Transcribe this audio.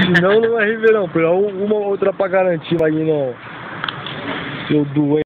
Não, não é RV não, pô. Uma outra pra garantir aí, não. Seu doente.